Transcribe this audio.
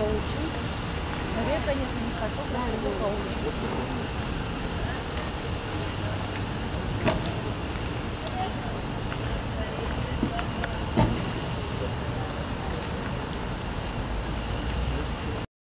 плохо учусь. Но я, конечно, не хорошо, просто плохо учусь.